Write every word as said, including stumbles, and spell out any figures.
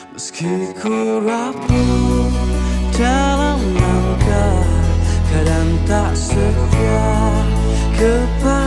Meski ku rapuh dalam langkah, kadang tak setia kepada